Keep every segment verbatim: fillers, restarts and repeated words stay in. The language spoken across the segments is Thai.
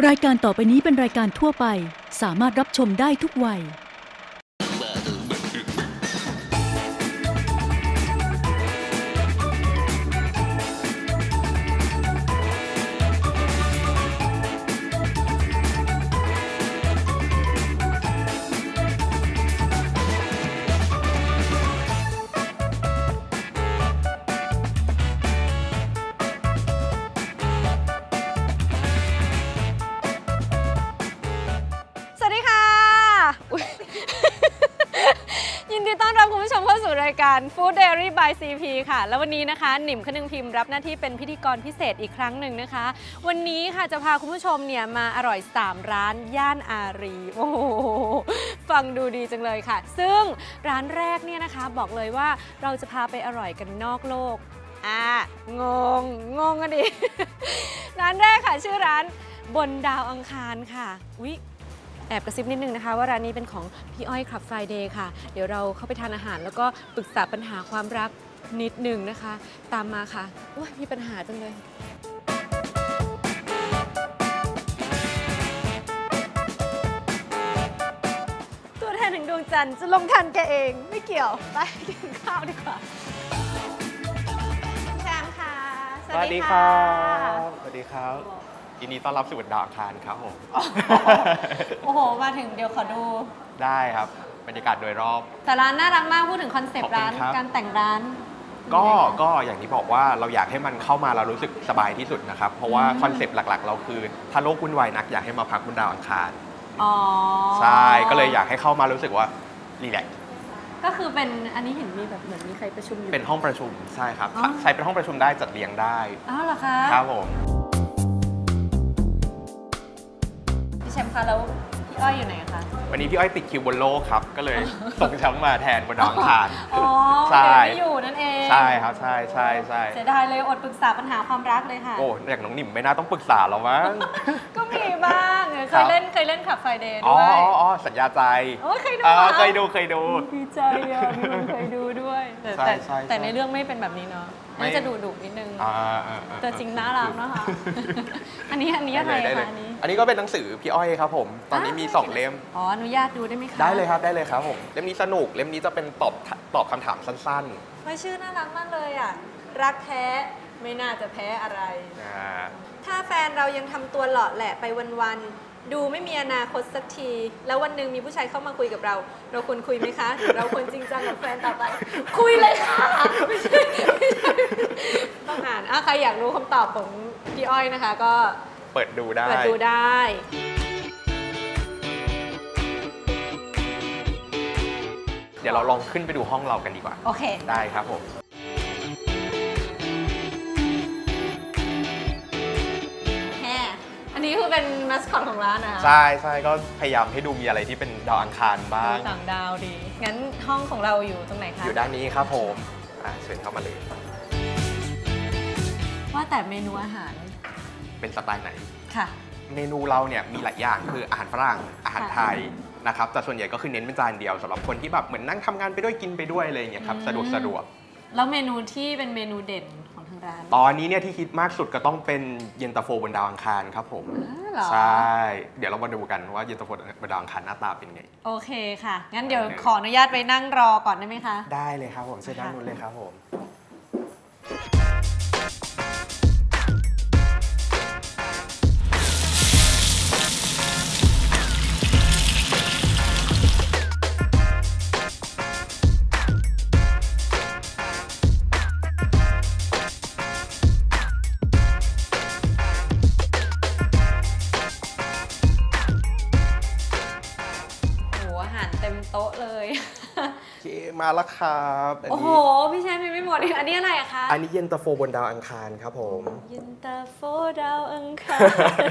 รายการต่อไปนี้เป็นรายการทั่วไปสามารถรับชมได้ทุกวัยยินดีต้อนรับคุณผู้ชมเข้าสู่รายการ Food Diary by ซี พี ค่ะแล้ววันนี้นะคะหนิมคนึงพิมพ์รับหน้าที่เป็นพิธีกรพิเศษอีกครั้งหนึ่งนะคะวันนี้ค่ะจะพาคุณผู้ชมเนี่ยมาอร่อยสามร้านย่านอารีโอ้โหฟังดูดีจังเลยค่ะซึ่งร้านแรกเนี่ยนะคะบอกเลยว่าเราจะพาไปอร่อยกันนอกโลกอ่างงงงกันดิ ร้านแรกค่ะชื่อร้านบนดาวอังคารค่ะอุ๊ยแอบกระซิบนิดนึงนะคะว่าร้านนี้เป็นของพี่อ้อยคลับ Friday ค่ะเดี๋ยวเราเข้าไปทานอาหารแล้วก็ปรึกษาปัญหาความรักนิดหนึ่งนะคะตามมาค่ะโอ้ยมีปัญหาจังเลยตัวแทนถึงดวงจันทร์จะลงทันแกเองไม่เกี่ยวไปกินข้าวดีกว่าแชมป์ค่ะสวัสดีครับสวัสดีครับยินดีต้อนรับสู่บนดาวอังคารครับผมโอ้โหมาถึงเดี๋ยวขอดูได้ครับบรรยากาศโดยรอบแต่ร้านน่ารักมากพูดถึงคอนเซปต์ร้านการแต่งร้านก็ก็อย่างที่บอกว่าเราอยากให้มันเข้ามาเรารู้สึกสบายที่สุดนะครับเพราะว่าคอนเซปต์หลักๆเราคือถ้าโลกวุ่นวายนักอยากให้มาพักบนดาวอังคารอ๋อใช่ก็เลยอยากให้เข้ามารู้สึกว่ารีแลกซ์ก็คือเป็นอันนี้เห็นมีแบบเหมือนมีใครประชุมอยู่เป็นห้องประชุมใช่ครับใช้เป็นห้องประชุมได้จัดเรียงได้อ้าวเหรอคะครับผมแชมป์คะแล้วพี่อ้อยอยู่ไหนคะวันนี้พี่อ้อยติดคิวบนโลกครับก็เลยส่งแชมป์มาแทนบนดาวอังคารอ๋อใช่ไม่อยู่นั่นเองใช่ครับใช่ใช่ใช่เสียดายเลยอดปรึกษาปัญหาความรักเลยค่ะโอ้อย่างน้องหนิมไม่น่าต้องปรึกษาหรอกมั้งก็มีบ้างเคยเล่นเคยเล่นขับไฟเดย์ด้วยอ๋ออ๋อสัญญาใจโอ้เคยดูเคยดูเคยดูดีใจอ่ะมีคนเคยดูด้วยแต่แต่ในเรื่องไม่เป็นแบบนี้เนาะน่าจะดุดุนิดนึงแต่จริงน่ารักนะคะอันนี้อันนี้อะไรคะอันนี้อันนี้ก็เป็นหนังสือพี่อ้อยครับผมตอนนี้มีสองเล่มอ๋ออนุญาตดูได้ไหมคะได้เลยครับได้เลยครับผมเล่มนี้สนุกเล่มนี้จะเป็นตอบตอบคำถามสั้นๆไม่ชื่อน่ารักมากเลยอ่ะรักแท้ไม่น่าจะแพ้อะไรถ้าแฟนเรายังทำตัวหล่อแหละไปวันๆดูไม่มีอนาคตสักทีแล้ววันหนึ่งมีผู้ชายเข้ามาคุยกับเราเราควรคุยไหมคะหรือเราควรจริงจังกับแฟนต่อไปคุยเลยค่ะไม่ใช่ต้องอ่านอ่ะใครอยากรู้คำตอบของพี่อ้อยนะคะก็เปิดดูได้เปิดดูได้เดี๋ยวเราลองขึ้นไปดูห้องเรากันดีกว่าโอเคได้ครับผมอันนี้คือเป็นมัสคอตของร้านนะใช่ใช่ก็พยายามให้ดูมีอะไรที่เป็นดาวอังคารบ้างต่างดาวดีงั้นห้องของเราอยู่ตรงไหนคะอยู่ด้านนี้ครับผมเชิญเข้ามาเลยว่าแต่เมนูอาหารเป็นสไตล์ไหนค่ะเมนูเราเนี่ยมีหลายอย่างคืออาหารฝรั่งอาหารไทยนะครับแต่ส่วนใหญ่ก็คือเน้นเป็นจานเดียวสำหรับคนที่แบบเหมือนนั่งทำงานไปด้วยกินไปด้วยอะไรอย่างเงี้ยครับสะดวกสะดวกแล้วเมนูที่เป็นเมนูเด่นของทางร้านตอนนี้เนี่ยที่คิดมากสุดก็ต้องเป็นเย็นตาโฟบนดาวอังคารครับผมใช่เดี๋ยวเรามาดูกันว่าเย็นตาโฟบนดาวอังคารหน้าตาเป็นไงโอเคค่ะงั้นเดี๋ยวขออนุญาตไปนั่งรอก่อนได้ไหมคะได้เลยครับผมเชิญด้านนู้นเลยครับผมเต็มโต๊ะเลยโอเคมาแล้วครับโอ้โหพี่แชมป์ยังไม่หมดอีกอันนี้อะไรอะคะอันนี้เย็นตาโฟบนดาวอังคารครับผมเย็นตาโฟดาวอังคาร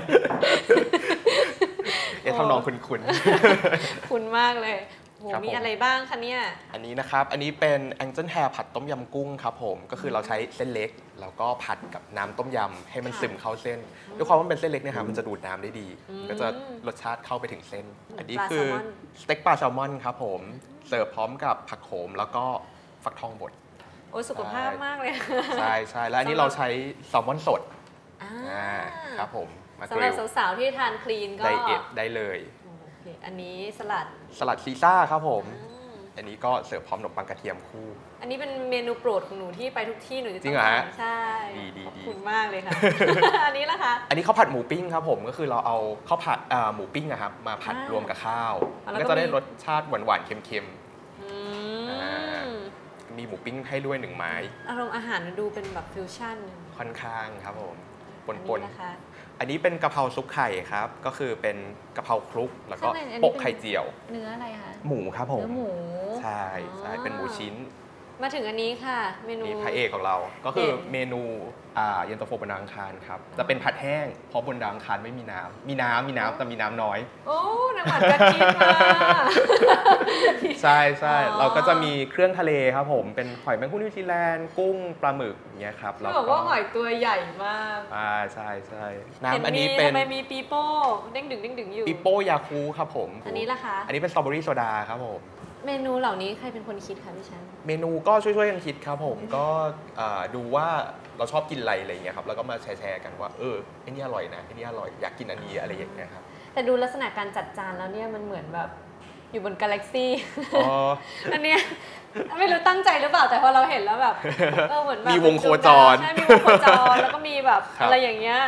เอ๊ะทำนองคุ้นคุ้นคุ้นมากเลยโหมีอะไรบ้างคะเนี่ยอันนี้นะครับอันนี้เป็นแองเจิลแฮร์ผัดต้มยำกุ้งครับผมก็คือเราใช้เส้นเล็กแล้วก็ผัดกับน้ำต้มยำให้มันซึมเข้าเส้นด้วยความว่าเป็นเส้นเล็กเนี่ยครับมันจะดูดน้ำได้ดีก็จะรสชาติเข้าไปถึงเส้นอันนี้คือสเต็กปลาแซลมอนครับผมเสิร์ฟพร้อมกับผักโขมแล้วก็ฟักทองบดโอ้สุขภาพมากเลยใช่ใช่แล้วอันนี้เราใช้แซลมอนสดครับผมมาสำหเกรัลบสาวๆที่ทานคลีนก็ไดเอทได้เลยโอเคอันนี้สลัดสลัดซีซ่าครับผมอันนี้ก็เสิร์ฟพร้อมขนมปังกระเทียมคู่อันนี้เป็นเมนูโปรดของหนูที่ไปทุกที่หนูจะจริต้องเหรอทาฮะนใช่ดีดีขอบดีคุณมากเลยค่ะ อันนี้ล่ะคะอันนี้ข้าวผัดหมูปิ้งครับผมก็คือเราเอาข้าวผัดอ่าหมูปิ้งอะครับมาผัดอ่ารวมกับข้าวอ่าแล้วก็ก็จะได้มีรสชาติหวานๆเค็มอือ่ามๆมีหมูปิ้งให้ด้วยหนึ่งไม้อารมณ์อาหารมันดูเป็นแบบฟิวชั่นค่อนข้างครับผมปอันนปนี้นนะคะอันนี้เป็นกะเพราซุปไข่ครับก็คือเป็นกะเพราคลุกแล้วก็ข้างในอันนี้โปะเป็นไข่เจียวเนื้ออะไรคะหมูครับผมเนื้อหมูใช่ใช่เป็นหมูชิ้นมาถึงอันนี้ค่ะ เมนูนี่พระเอกของเราก็คือเด่นเมนูอ่าเย็นตาโฟบนดาวอังคารครับจะเป็นผัดแห้งเพราะบนดาวอังคารไม่มีน้ำมีน้ำมีน้ำแต่มีน้ำน้อยโอ้น้ำหวานกะทิมาใช่ใช่อ๋อเราก็จะมีเครื่องทะเลครับผมเป็นหอยแมงผู้นิวซีแลนด์กุ้งปลาหมึกอย่างเงี้ยครับเขาบอกว่าหอยตัวใหญ่มากอ่าใช่ใช่น้ำห็อันนี้มีเป็นทำไมมีปีโป้เด้งดึงเด้งดึงอยู่ปิโป้ยาคูครับผมอันนี้ล่ะคะอันนี้เป็นสตรอเบอรี่โซดาครับผมเมนูเหล่านี้ใครเป็นคนคิดคะพี่แชมป์เมนูก็ช่วยๆกันคิดครับผมก็อ่าดูว่าเราชอบกินอะไรอะไรอย่างเงี้ยครับแล้วก็มาแชร์ๆกันว่าเออไอ้นี่อร่อยนะไอ้นี่อร่อยอยากกินอันนี้อะไรอย่างเงี้ยครับแต่ดูลักษณะการจัดจานแล้วเนี่ยมันเหมือนแบบอยู่บนกาแล็กซี่อ๋ออันเนี้ยไม่รู้ตั้งใจหรือเปล่าแต่พอเราเห็นแล้วแบบเออเหมือนแบบมีวงโคจรใช่มีวงโคจรแล้วก็มีแบบครับอะไรอย่างเงี้ย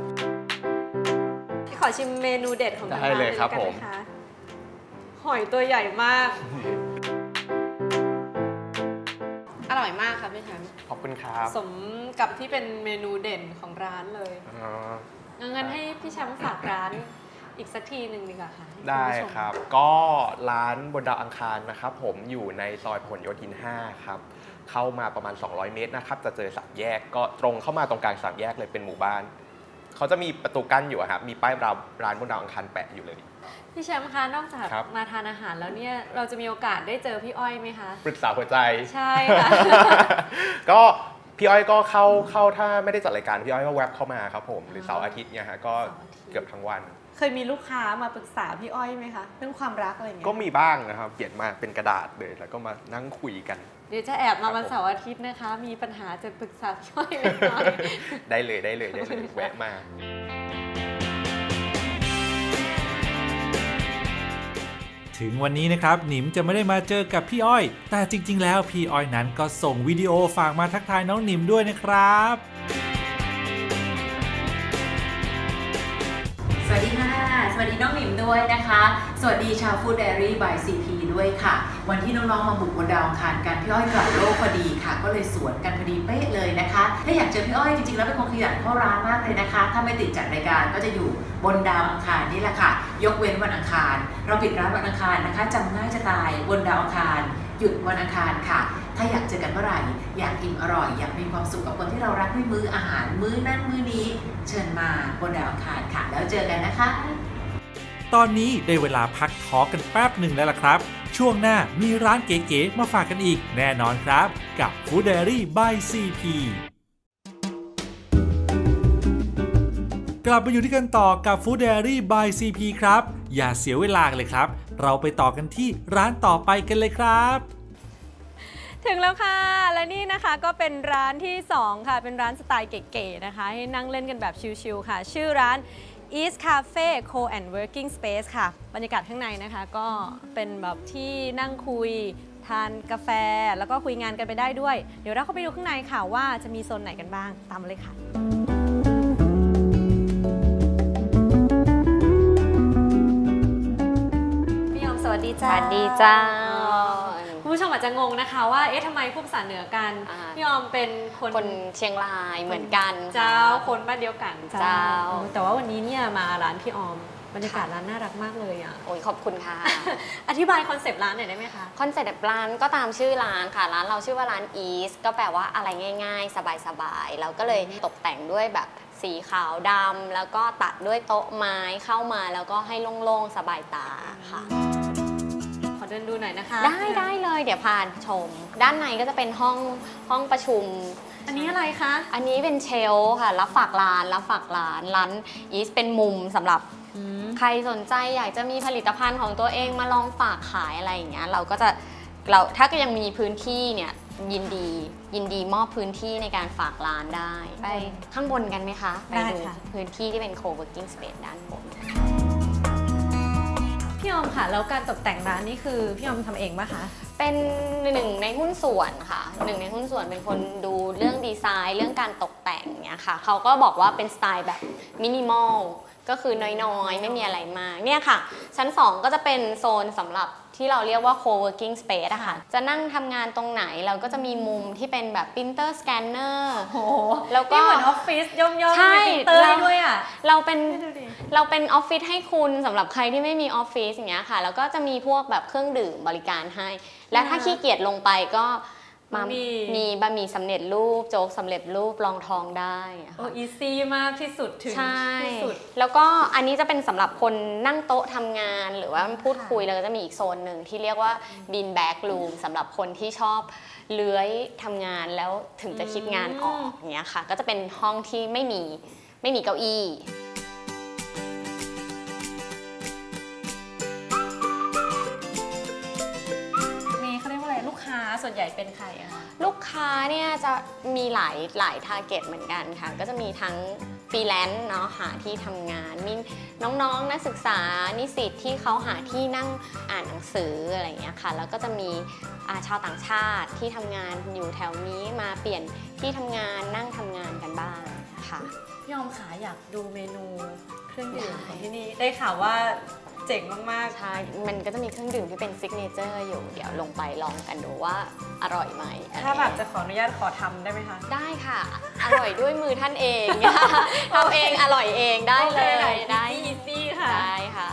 ขอชิมเมนูเด็ดของทางได้ร้านเลเลย ยครับแล้วกันผมนะคะหอยตัวใหญ่มาก อร่อยมากค่ะพี่แชมป์ขอบคุณครับสมกับที่เป็นเมนูเด่นของร้านเลยอ๋องั้นให้พี่แชมป์ฝากร้านอีกสักทีหนึ่งดีกว่าค่ะให้ได้ณผู้ชมครับ ก็ร้านบนดาวอังคารนะครับผมอยู่ในซอยพหลโยธินห้าครับเข้ามาประมาณสองร้อยเมตรนะครับจะเจอสามแยกก็ตรงเข้ามาตรงกลางสามแยกเลยเป็นหมู่บ้านเขาจะมีประตูกั้นอยู่อะครับมีป้ายร้านร้านบนดาวอังคารแปะอยู่เลยพี่แชมป์คะนอกจากครับมาทานอาหารแล้วเนี่ยเราจะมีโอกาสได้เจอพี่อ้อยไหมคะปรึกษาหัวใจใช่ค่ะก็พี่อ้อยก็เข้าเข้าถ้าไม่ได้จัดรายการพี่อ้อยก็แวบเข้ามาครับผมหรือเสาร์อาทิตย์เนี่ยฮะก็เกือบทั้งวันเคยมีลูกค้ามาปรึกษาพี่อ้อยไหมคะเรื่องความรักอะไรอย่างเงี้ยก็มีบ้างนะครับเขียนมาเป็นกระดาษเลยแล้วก็มานั่งคุยกันเดี๋ยวจะแอบมาวันครับผมเสาร์อาทิตย์นะคะ มีปัญหาจะปรึกษาพี่อ้อยเล็กน้อยได้เลยได้เลยได้เลยแวะมาถึงวันนี้นะครับหนิมจะไม่ได้มาเจอกับพี่อ้อยแต่จริงๆแล้วพี่อ้อยนั้นก็ส่งวิดีโอฝากมาทักทายน้องหนิมด้วยนะครับสวัสดีค่ะ สวัสดีน้องหนิมด้วยนะคะ สวัสดีชาว Food Diary by ซี พี ด้วยค่ะ วันที่น้องๆมาบุกบนดาวอังคารกันพี่อ้อยกลับโลกพอดีค่ะ ก็เลยสวนกันพอดีเป๊ะเลยนะคะ ถ้าอยากเจอพี่อ้อยจริงๆแล้วเป็นคนขยันเข้าร้านมากเลยนะคะ ถ้าไม่ติดจัดรายการก็จะอยู่บนดาวอังคารนี่แหละค่ะ ยกเว้นวันอังคาร เราปิดร้านวันอังคารนะคะจำง่ายจะตายบนดาวอังคาร หยุดวันอังคารค่ะ ถ้าอยากเจอกันเมื่อไหร่อยากอิ่มอร่อยอยากมีความสุขกับคนที่เรารักด้วยมื้ออาหารมื้อนั้นมื้อนี้เชิญมาบนดาวอังคารค่ะ แล้วเจอกันนะคะตอนนี้ได้เวลาพักท้อกันแป๊บหนึ่งแล้วล่ะครับ ช่วงหน้ามีร้านเก๋ๆมาฝากกันอีกแน่นอนครับ กับ Food Diary by ซี พี กลับมาอยู่ที่กันต่อกับ Food Diary by ซี พี ครับ อย่าเสียเวลากันเลยครับ เราไปต่อกันที่ร้านต่อไปกันเลยครับถึงแล้วค่ะ และนี่นะคะก็เป็นร้านที่สองค่ะ เป็นร้านสไตล์เก๋ๆนะคะ ให้นั่งเล่นกันแบบชิลๆค่ะ ชื่อร้าน East Cafe Co and Working Space ค่ะ บรรยากาศข้างในนะคะก็เป็นแบบที่นั่งคุยทานกาแฟแล้วก็คุยงานกันไปได้ด้วย เดี๋ยวเราเข้าไปดูข้างในค่ะว่าจะมีโซนไหนกันบ้างตามมาเลยค่ะพี่ยอมสวัสดีจ้าสวัสดีเจ้าคุณผู้ชมอาจจะงงนะคะว่าเอ๊ะทำไมพูดภาษาเหนือกันอ่าพี่ออมเป็นคนคนเชียงรายเหมือนกันเจ้าคนบ้านเดียวกันเจ้าเออแต่ว่าวันนี้เนี่ยมาร้านพี่ออมบรรยากาศร้านน่ารักมากเลยอ่ะโอ้ยขอบคุณค่ะอธิบายคอนเซปต์ร้านหน่อยได้ไหมคะคอนเซ็ปต์ร้านก็ตามชื่อร้านค่ะ ร้านเราชื่อว่าร้าน East ก็แปลว่าอะไรง่ายๆ สบายๆ เราก็เลยตกแต่งด้วยแบบสีขาวดำแล้วก็ตัดด้วยโต๊ะไม้เข้ามาแล้วก็ให้โล่งๆ สบายตาค่ะขอเดินดูหน่อยนะคะได้ได้เลยเดี๋ยวพาชม ด้านในก็จะเป็นห้องห้องประชุมอันนี้อะไรคะอันนี้เป็นเชลฟ์ค่ะรับฝากร้านรับฝากร้านร้าน East เป็นมุมสำหรับใครสนใจอยากจะมีผลิตภัณฑ์ของตัวเองมาลองฝากขายอะไรอย่างเงี้ยเราก็จะเราถ้าก็ยังมีพื้นที่เนี่ยยินดียินดีมอบพื้นที่ในการฝากร้านได้ไปข้างบนกันไหมคะไปดูพื้นที่ที่เป็น co-working space ด้านบนพี่ออมค่ะแล้วการตกแต่งร้านนี่คือพี่ออมทำเองป่ะคะเป็นหนึ่งในหุ้นส่วนค่ะหนึ่งในหุ้นส่วนเป็นคนดูเรื่องดีไซน์เรื่องการตกแต่งเนี่ยค่ะเขาก็บอกว่าเป็นสไตล์แบบมินิมอลก็คือน้อยๆไม่มีอะไรมากเนี่ยค่ะชั้นสองก็จะเป็นโซนสำหรับที่เราเรียกว่า co-working space อะค่ะจะนั่งทำงานตรงไหนเราก็จะมีมุมที่เป็นแบบ printer scanner โอ้แล้วก็เหมือนออฟฟิศย่อมๆใช่มี printer ด้วยอะเราเป็นเราเป็นออฟฟิศให้คุณสำหรับใครที่ไม่มีออฟฟิศอย่างเงี้ยค่ะแล้วก็จะมีพวกแบบเครื่องดื่มบริการให้และถ้าขี้เกียจลงไปก็มามีบะหมี่สำเร็จรูปโจ๊กสำเร็จรูปรองทองได้โอ้อีซี่มากที่สุดถึงที่สุดแล้วก็อันนี้จะเป็นสำหรับคนนั่งโต๊ะทำงานหรือว่าพูดคุยแล้วก็จะมีอีกโซนหนึ่งที่เรียกว่าบินแบ็กรูมสำหรับคนที่ชอบเลื้อยทำงานแล้วถึงจะคิดงานออกอย่างเงี้ยค่ะก็จะเป็นห้องที่ไม่มีไม่มีเก้าอี้ลูกค้าส่วนใหญ่เป็นใครอะคะลูกค้าเนี่ยจะมีหลายหลายทาร์เก็ตเหมือนกันค่ะก็จะมีทั้งฟรีแลนซ์เนาะหาที่ทำงานมีน้องๆนักศึกษานิสิตที่เขาหาที่นั่งอ่านหนังสืออะไรอย่างเงี้ยค่ะแล้วก็จะมีชาวต่างชาติที่ทำงานอยู่แถวนี้มาเปลี่ยนที่ทำงานนั่งทำงานกันบ้างค่ะพี่ออมขาอยากดูเมนูเครื่องดื่มของที่นี่ได้ข่าวว่าเจ๋งมากๆใช่มันก็จะมีเครื่องดื่มที่เป็นซิกเนเจอร์อยู่เดี๋ยวลงไปลองกันดูว่าอร่อยไหมถ้าแบบจะขออนุญาตขอทำได้ไหมคะได้ค่ะอร่อยด้วยมือท่านเองทำเองอร่อยเองได้เลยได้อีซี่ค่ะได้ค่ะ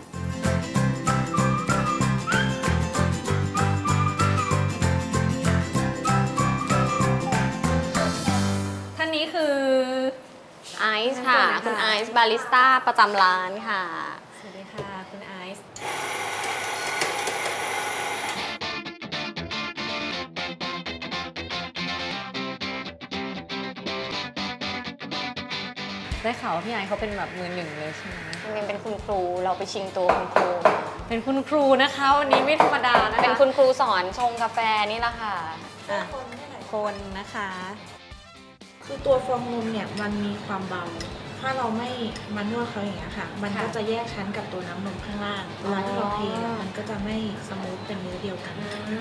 ท่านนี้คือไอซ์ค่ะคุณไอซ์บาริสต้าประจำร้านค่ะสวัสดีค่ะคุณไอซ์ได้ข่าวว่าพี่ไอซ์เขาเป็นแบบมือหนึ่งเลยใช่ไหมเป็นเป็นคุณครูเราไปชิงตัวคุณครูเป็นคุณครูนะคะวันนี้ไม่ธรรมดานะคะเป็นคุณครูสอนชงกาแฟนี่แหละค่ะคนนะคะคือตัวฟองนมเนี่ยมันมีความเบาถ้าเราไม่มันนวดเขาอย่างเงี้ยค่ะมันก็จะแยกชั้นกับตัวน้ำนมข้างล่างเวลาที่เราเทมันก็จะไม่สมูทเป็นเนื้อเดียวกัน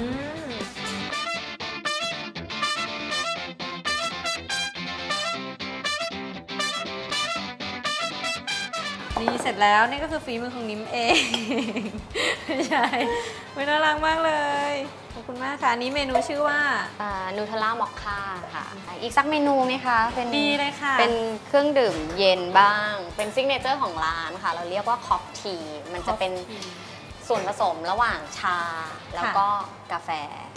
นี่เสร็จแล้วนี่ก็คือฝีมือของนิ้มเองใช่ไม่น่ารักมากเลยขอบคุณมากค่ะอันนี้เมนูชื่อว่านูเทลล่ามอคค่าค่ะอีกสักเมนูไหมคะเป็นดีเลยค่ะเป็นเครื่องดื่มเย็นบ้างเป็นซิกเนเจอร์ของร้านค่ะเราเรียกว่าคอฟทีมันจะเป็นส่วนผสมระหว่างชาแล้วก็กาแฟ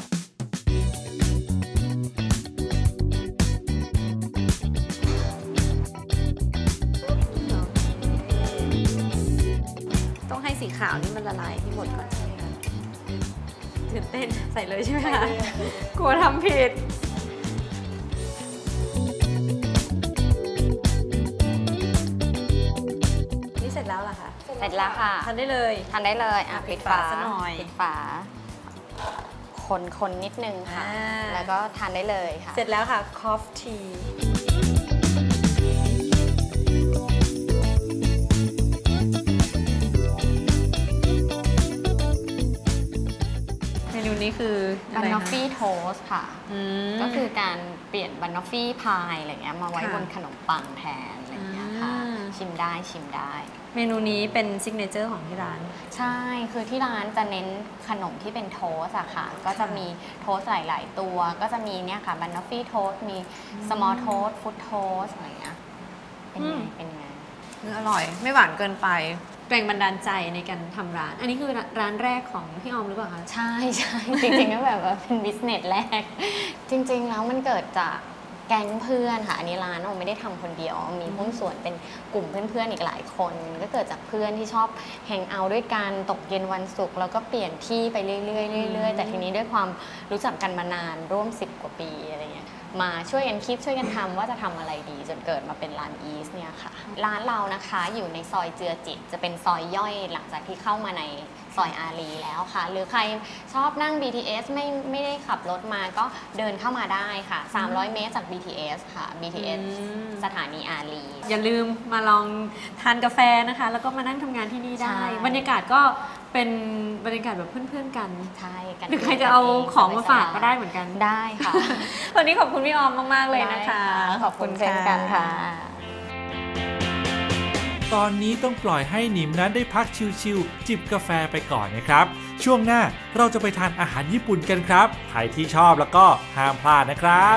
ต้องให้สีขาวนี่มันละลายให้หมดก่อนใช่ไหมคะตื่นเต้นใส่เลยใช่ไหมคะกลัวทำผิดนี่เสร็จแล้วเหรอคะเสร็จแล้วค่ะทานได้เลยทานได้เลยอ่ะปิดฝาซะหน่อยปิดฝาคนคนนิดนึงค่ะแล้วก็ทานได้เลยค่ะเสร็จแล้วค่ะคอฟทีเมนูนี้คือบันนอฟฟี่โทสต์ค่ะก็คือการเปลี่ยนบันนอฟฟี่พายอะไรเงี้ยมาไว้บนขนมปังแทนอะไรเงี้ยค่ะชิมได้ชิมได้เมนูนี้เป็นซิกเนเจอร์ของที่ร้านใช่คือที่ร้านจะเน้นขนมที่เป็นโทสต์อะค่ะก็จะมีโทสต์หลายๆตัวก็จะมีเนี่ยค่ะบันนอฟฟี่โทสต์มีสมอลโทสต์ฟุตโทสต์อะไรเงี้ยเป็นไงเป็นไงอร่อยไม่หวานเกินไปแรงบันดาลใจในการทำร้านอันนี้คือร้านแรกของพี่ออมหรือเปล่าคะใช่ใช่จริงๆก็แบบว่าเป็นบิสเนสแรกจริงๆแล้วมันเกิดจากแก๊งเพื่อนค่ะอันนี้ร้านเราไม่ได้ทำคนเดียวมีหุ้นส่วนเป็นกลุ่มเพื่อนๆอีกหลายคนก็เกิดจากเพื่อนที่ชอบแฮงเอาท์ด้วยกันตกเย็นวันศุกร์แล้วก็เปลี่ยนที่ไปเรื่อยๆเรื่อยๆแต่ทีนี้ด้วยความรู้จักกันมานานร่วมสิบกว่าปีอะไรเงี้ยมาช่วยกันคิดช่วยกันทำว่าจะทำอะไรดีจนเกิดมาเป็นร้านอีสเนี่ยค่ะร้านเรานะคะอยู่ในซอยเจือจิตจะเป็นซอยย่อยหลังจากที่เข้ามาในซอยอารีแล้วค่ะหรือใครชอบนั่ง บี ที เอส ไม่ไม่ได้ขับรถมาก็เดินเข้ามาได้ค่ะสามร้อยเมตรจาก บี ที เอส ค่ะ บี ที เอส สถานีอารีอย่าลืมมาลองทานกาแฟนะคะแล้วก็มานั่งทำงานที่นี่ได้ใช่บรรยากาศก็เป็นบรรยากาศแบบเพื่อนๆกันใช่กันหรือใครจะเอาของมาฝากก็ได้เหมือนกันได้ค่ะวันนี้ขอบคุณพี่ออมมากๆเลยนะคะขอบคุณเช่นกันค่ะตอนนี้ต้องปล่อยให้หนิมนั้นได้พักชิวๆจิบกาแฟไปก่อนนะครับช่วงหน้าเราจะไปทานอาหารญี่ปุ่นกันครับใครที่ชอบแล้วก็ห้ามพลาดนะครับ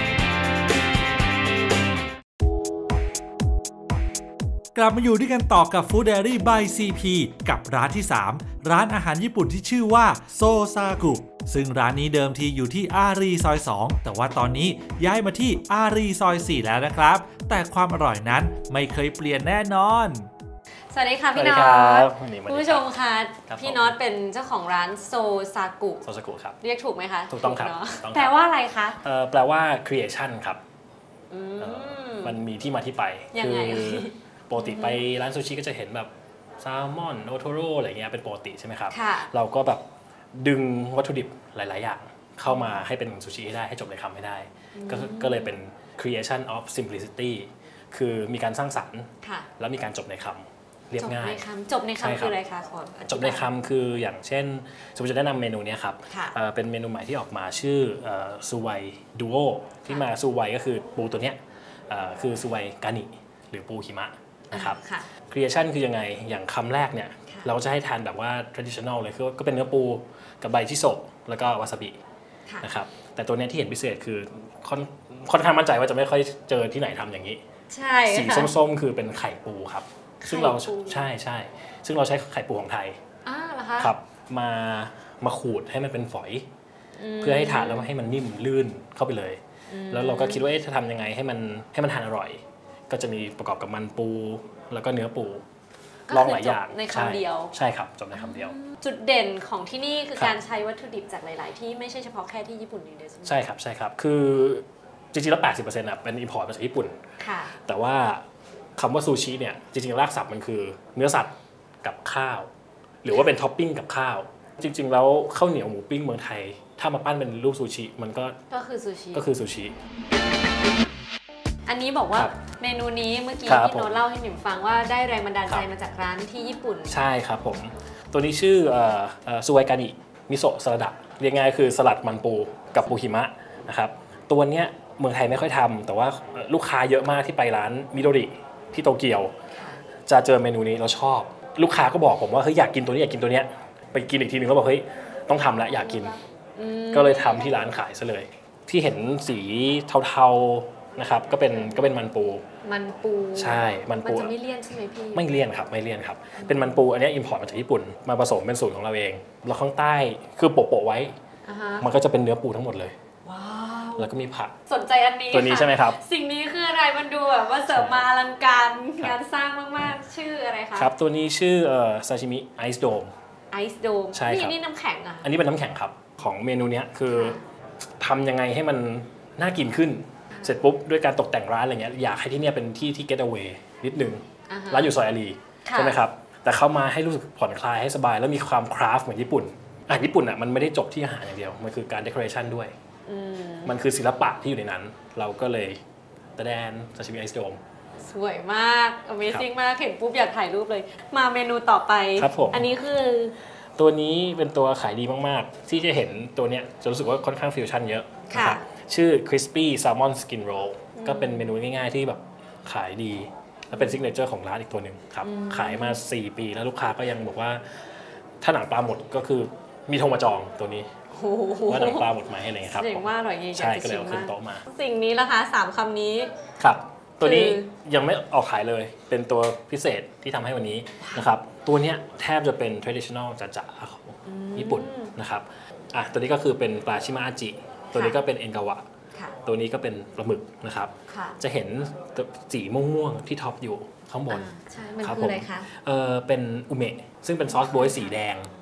กลับมาอยู่ด้วยกันต่อกับ Food Diary by ซี พี กับร้านที่สามร้านอาหารญี่ปุ่นที่ชื่อว่าโซซากุซึ่งร้านนี้เดิมทีอยู่ที่อารีซอยสองแต่ว่าตอนนี้ย้ายมาที่อารีซอยสี่แล้วนะครับแต่ความอร่อยนั้นไม่เคยเปลี่ยนแน่นอนสวัสดีค่ะพี่น็อตคุณผู้ชมค่ะพี่น็อตเป็นเจ้าของร้านโซซากุโซซากุครับเรียกถูกไหมคะถูกต้องครับแปลว่าอะไรคะแปลว่า creation ครับมันมีที่มาที่ไปคือปกติไปร้านซูชิก็จะเห็นแบบแซลมอนโอโทโร่อะไรเงี้ยเป็นปกติใช่ไหมครับเราก็แบบดึงวัตถุดิบหลายๆอย่างเข้ามาให้เป็นซูชิให้ได้ให้จบในคำให้ได้ก็เลยเป็น creation of simplicity คือมีการสร้างสรรค์แล้วมีการจบในคำเรียบง่ายจบในคำคืออะไรคะจบในคำคืออย่างเช่นสมมติจะแนะนำเมนูนี้ครับเป็นเมนูใหม่ที่ออกมาชื่อซูไวดูโอที่มาซูไวก็คือปูตัวเนี้ยคือซูไวกานิหรือปูหิมะนะครับ creation คือยังไงอย่างคำแรกเนี่ยเราจะให้ทานแบบว่า traditional เลยคือก็เป็นเนื้อปูกับใบชิโซะแล้วก็วาซาบินะครับแต่ตัวนี้ที่เห็นพิเศษคือค่อนค่อนข้างมั่นใจว่าจะไม่ค่อยเจอที่ไหนทำอย่างนี้ใช่สีส้มๆคือเป็นไข่ปูครับซึ่งเราใช่ใช่ซึ่งเราใช้ไข่ปูของไทยครับมามาขูดให้มันเป็นฝอยเพื่อให้ทานแล้วให้มันนิ่มลื่นเข้าไปเลยแล้วเราก็คิดว่าจะทำยังไงให้มันให้มันทานอร่อยก็จะมีประกอบกับมันปูแล้วก็เนื้อปูลองหลายอย่างในคำเดียวใช่ครับจบในคำเดียวจุดเด่นของที่นี่คือการใช้วัตถุดิบจากหลายๆที่ไม่ใช่เฉพาะแค่ที่ญี่ปุ่นอย่างเดียวใช่ครับใช่ครับคือจริงๆแล้ว แปดสิบเปอร์เซ็นต์ อ่ะเป็นอิมพอร์ตมาจากญี่ปุ่นแต่ว่าคำว่าซูชิเนี่ยจริงๆรากศัพท์มันคือเนื้อสัตว์กับข้าวหรือว่าเป็นท็อปปิ้งกับข้าวจริงๆแล้วข้าวเหนียวหมูปิ้งเมืองไทยถ้ามาปั้นเป็นรูปซูชิมันก็ก็คือซูชิก็คือซูชิอันนี้บอกว่าเมนูนี้เมื่อกี้พี่โน้ตเล่าให้หนิมฟังว่าได้แรงบันดาลใจมาจากร้านที่ญี่ปุ่นใช่ครับผมตัวนี้ชื่อซูไวกานิมิโซะสลัดเรียกง่ายคือสลัดมันปูกับปูหิมะนะครับตัวเนี้ยเมืองไทยไม่ค่อยทำแต่ว่าลูกค้าเยอะมากที่ไปร้านมิโดริที่โตเกียวจะเจอเมนูนี้เราชอบลูกค้าก็บอกผมว่าเฮ้ยอยากกินตัวนี้อยากกินตัวเนี้ยไปกินอีกทีนึงก็บอกเฮ้ยต้องทำแล้วอยากกินก็เลยทำที่ร้านขายซะเลยที่เห็นสีเทาๆนะครับก็เป็นก็เป็นมันปูมันปูใช่มันปูมันจะไม่เลี่ยนใช่ไหมพี่ไม่เลี่ยนครับไม่เลี่ยนครับเป็นมันปูอันนี้อิมพอร์ตมาจากญี่ปุ่นมาผสมเป็นสูตรของเราเองแล้วข้างใต้คือโปะๆไว้มันก็จะเป็นเนื้อปูทั้งหมดเลยแล้วก็มีผักสนใจอันนี้ตัวนี้ใช่ไหมครับสิ่งนี้คืออะไรมันดูแบบว่าเสิร์ฟมาอลังการงานสร้างมากๆชื่ออะไรคะครับตัวนี้ชื่อซาชิมิไอซ์โดมไอซ์โดมใช่ครับนี่น้ำแข็งอ่ะอันนี้เป็นน้ำแข็งครับของเมนูนี้คือทำยังไงให้มันน่ากินขึ้นเสร็จปุ๊บด้วยการตกแต่งร้านอะไรเงี้ยอยากให้ที่นี่เป็นที่ที่ get away นิดนึงร้านอยู่ซอยอารีใช่ไหมครับแต่เข้ามาให้รู้สึกผ่อนคลายให้สบายแล้วมีความคราฟต์เหมือนญี่ปุ่นอ่ะญี่ปุ่นอ่ะมันไม่ได้จบที่อาหารอย่างเดียวมันคือการ decoration ด้วยมันคือศิลปะที่อยู่ในนั้นเราก็เลยแสดงซาชิมิไอซ์โดมสวยมาก Amazing มากเห็นปุ๊บอยากถ่ายรูปเลยมาเมนูต่อไปครับผมอันนี้คือตัวนี้เป็นตัวขายดีมากๆที่จะเห็นตัวเนี้ยจะรู้สึกว่าค่อนข้างฟิวชั่นเยอะนะครับชื่อ crispy salmon skin roll ก็เป็นเมนูง่ายๆที่แบบขายดีและเป็นซิกเนเจอร์ของร้านอีกตัวหนึ่งครับขายมาสี่ปีแล้วลูกค้าก็ยังบอกว่าถ้าหนังปลาหมดก็คือมีโทรมาจองตัวนี้ว่าหนังปลาหมดไหมอะไรเงี้ยครับเจ๋งมากอร่อยจริงใช่ก็เลยเอาขึ้นโต๊ะมาสิ่งนี้นะคะสามคำนี้ครับตัวนี้ยังไม่ออกขายเลยเป็นตัวพิเศษที่ทำให้วันนี้นะครับตัวเนี้ยแทบจะเป็น traditional จ๋าๆของญี่ปุ่นนะครับอ่ะตัวนี้ก็คือเป็นปลาชิมาอาจิตัวนี้ก็เป็นเอ็นกาวะตัวนี้ก็เป็นปลาหมึกนะครับจะเห็นสีม่วงๆที่ท็อปอยู่ข้างบนใช่มันคืออะไรคะเออเป็นอุเมะซึ่งเป็นซอสบ๊วยสีแดง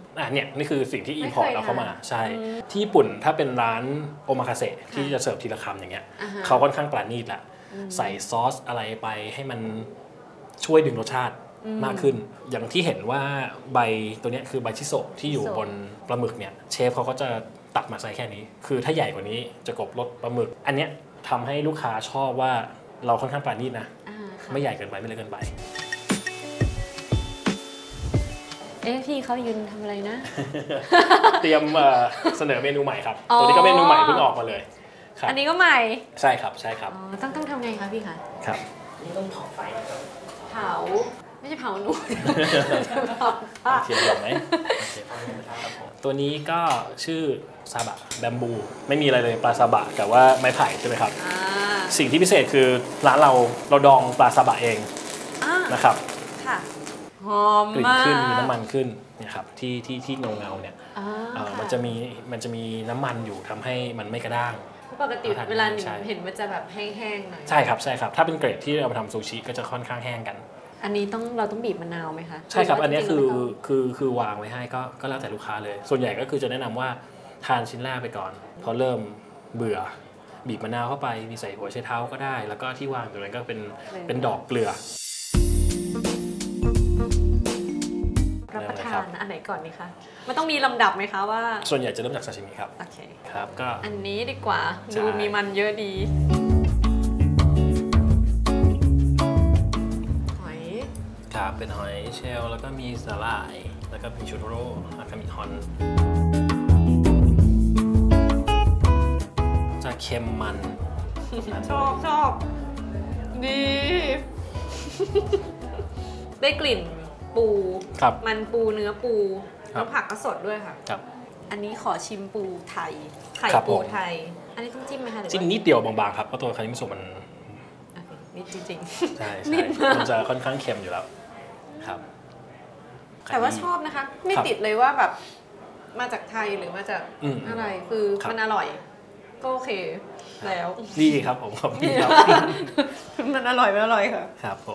อ่ะเนี่ยนี่คือสิ่งที่ไม่ import เคยเราเข้ามาทานใช่อืมที่ญี่ปุ่นถ้าเป็นร้านโอมาคาเซะที่จะเสิร์ฟทีละคำอย่างเงี้ยอ่าฮะเขาค่อนข้างปราณีตแหละอืมใส่ซอสอะไรไปให้มันช่วยดึงรสชาติอืมมากขึ้น อย่างที่เห็นว่าใบตัวเนี้ยคือใบชิโซะที่อยู่ชิโซะบนปลาหมึกเนี่ยเชฟเขาก็จะตัดมาใส่แค่นี้ คือถ้าใหญ่กว่านี้จะกลบรสปลาหมึก อันเนี้ยทำให้ลูกค้าชอบว่าเราค่อนข้างปราณีตนะอ่าค่ะไม่ใหญ่เกินไปไม่เล็กเกินไปเอ๊ะพี่เขายืนทำอะไรนะเตรียมเอ่อเสนอเมนูใหม่ครับอ๋อตัวนี้ก็เมนูใหม่เพิ่งออกมาเลยครับอันนี้ก็ใหม่ใช่ครับใช่ครับอ๋อต้องต้องทำไงคะพี่คะครับเผาไม่ใช่เผาหนู เผาโอเคลองไหมโอเคครับผมตัวนี้ก็ชื่อซาบะแบมบูไม่มีอะไรเลยปลาซาบะแต่ว่าไม้ไผ่ใช่ไหมครับอ่าสิ่งที่พิเศษคือร้านเราเราดองปลาซาบะเองอ่านะครับค่ะหอมกลิ่นมากขึ้นมีน้ำมันขึ้นเนี่ยครับที่ที่ที่เงาเงาๆเนี่ยอ่าเอ่อค่มันจะมีมันจะมีน้ำมันอยู่ทำให้มันไม่กระด้างปกติเวลาหนิงใช่เห็นมันจะแบบแห้งๆหน่อยใช่ครับใช่ครับถ้าเป็นเกรดที่เรามาทำซูชิก็จะค่อนข้างแห้งกันอันนี้ต้องเราต้องบีบมะนาวไหมคะใช่ครับหว่าอันนี้คือจริงๆแล้วคือคือวางไว้ให้ก็ก็แล้วแต่ลูกค้าเลย ส่วนใหญ่ก็คือจะแนะนำว่าทานชิ้นแรกไปก่อนพอเริ่มเบื่อบีบมะนาวเข้าไปมีใส่หัวไชเท้าก็ได้ แล้วก็ที่วางตรงนั้นก็เป็นเป็นดอกเกลือรับประเริ่มเลยทาครับนอันไหนก่อนดีคะมันต้องมีลำดับไหมคะว่าส่วนใหญ่จะเริ่มจากซาชิมิครับโอเคครับก็อันนี้ดีกว่าใช่ดูมีมันเยอะดีหอยครับเป็นหอยเชลล์แล้วก็มีสาหร่ายแล้วก็มีชูโทโร่แล้วก็มีฮอนจะเค็มมันชอบชอบดี ได้กลิ่นปูครับมันปูเนื้อปูครัแล้บวผักก็สดด้วยค่ะครับอันนี้ขอชิมปูไทย ไข่ครับปูผมไทย อันนี้ต้องจิ้มไหมคะหรือว่าจิ้มนิดเดียวบางๆครับเพราะตัวคานิมิโซะมันโอเคนิดจริงใช่นิใช่ดมากมันจะค่อนข้างเค็มอยู่แล้วครับๆ แต่ว่าชอบนะคะ ไม่ครับติดเลยว่าแบบมาจากไทยหรือมาจากอืมอะไรคือครับมันอร่อย ก็โอเคแล้วดีครับผมขอบคุณครับมันอร่อยมันอร่อยค่ะครับผม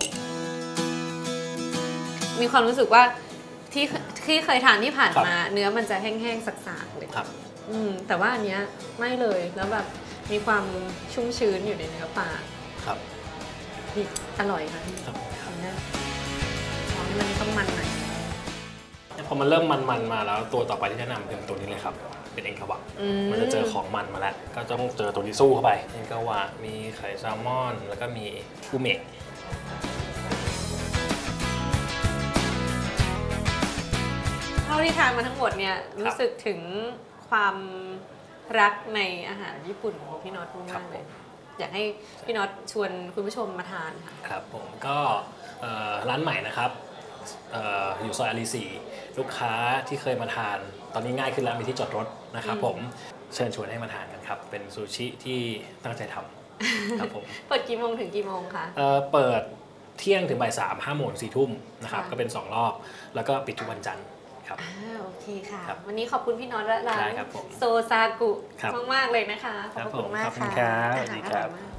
มีความรู้สึกว่าที่ที่เคยทานที่ผ่านครับมา เนื้อมันจะแห้งๆสักๆเลยครับอืมแต่ว่าอันเนี้ยไม่เลยแล้วแบบมีความชุ่มชื้นอยู่ในเนื้อปลาครับดีอร่อยค่ะครับอันเนี้ยอ๋อมันต้องมันหน่อยพอมันเริ่มมันๆมาแล้วตัวต่อไปที่แนะนำเป็นตัวนี้เลยครับ เป็นเอ็นกาวะอืมันจะเจอของมันมาแล้ว ก็ต้องเจอตัวนี้สู้เข้าไปเอ็นกาวะมีไข่แซลมอน แล้วก็มีอูเมะเท่าที่ทานมาทั้งหมดเนี่ยรู้สึกถึงความรักในอาหารญี่ปุ่นของพี่น็อตครัมาบกๆผมเลย อยากให้พี่น็อตชวนคุณผู้ชมมาทานค่ะครับผมก็เอ่อร้านใหม่นะครับเอ่ออยู่ซอยอารีสี่ลูกค้าที่เคยมาทาน ตอนนี้ง่ายขึ้นแล้วมีที่จอดรถนะครับอืมผมเชิญชวนให้มาทานกันครับ เป็นซูชิที่ตั้งใจทำครับผมเปิดกี่โมงถึงกี่โมงคะเอ่อเปิดเที่ยงถึงบ่ายสามห้าโมงสี่ทุ่มนะครับค่ะก็เป็นสองรอบ แล้วก็ปิดทุกวันจันทร์ครับอ่าโอเคค่ะครับวันนี้ขอบคุณพี่น็อตและร้านได้ครับผมโซซากุครับมากๆเลยนะคะ ขครัอบบ พระคุณผมมากขอบคุณค่ะครับอาสวัสหารดีอครัร่อยบมาก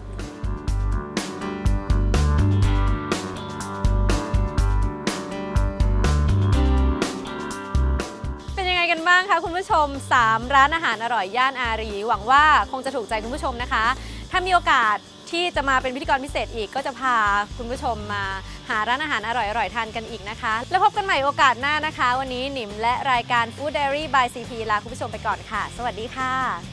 เป็นยังไงกันบ้างคะคุณผู้ชม สาม ร้านอาหารอร่อยย่านอารี หวังว่าคงจะถูกใจคุณผู้ชมนะคะ ถ้ามีโอกาสที่จะมาเป็นพิธีกรพิเศษอีกก็จะพาคุณผู้ชมมาหาร้านอาหารอร่อยๆทานกันอีกนะคะ แล้วพบกันใหม่โอกาสหน้านะคะ วันนี้หนิมและรายการ Food Diary by ซี พี ลาคุณผู้ชมไปก่อนค่ะ สวัสดีค่ะ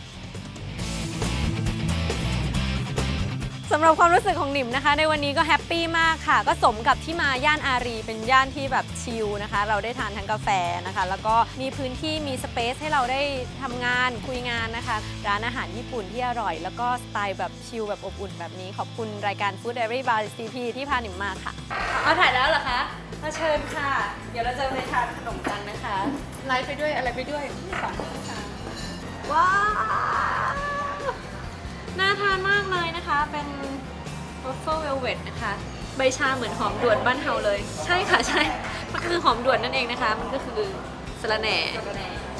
สำหรับความรู้สึกของหนิมนะคะ ในวันนี้ก็แฮปปี้มากค่ะ ก็สมกับที่มาย่านอารีเป็นย่านที่แบบชิลนะคะ เราได้ทานทั้งกาแฟนะคะ แล้วก็มีพื้นที่มีสเปซให้เราได้ทำงานคุยงานนะคะ ร้านอาหารญี่ปุ่นที่อร่อย แล้วก็สไตล์แบบชิลแบบอบอุ่นแบบนี้ขอบคุณรายการ Food Diary by ซี พี ที่พาหนิมมาค่ะเอาถ่ายแล้วเหรอคะมาเชิญค่ะ เดี๋ยวเราจะไปทานขนมกันนะคะไลฟ์ไปด้วยอะไรไปด้วยฝากด้วยค่ะว้าวน่าทานมากเลยนะคะ เป็น Waffle Velvet นะคะ ใบชาเหมือนหอมด่วนบ้านเฮาเลย ใช่ค่ะ ใช่ มันคือหอมด่วนนั่นเองนะคะ มันก็คือสะระแหน่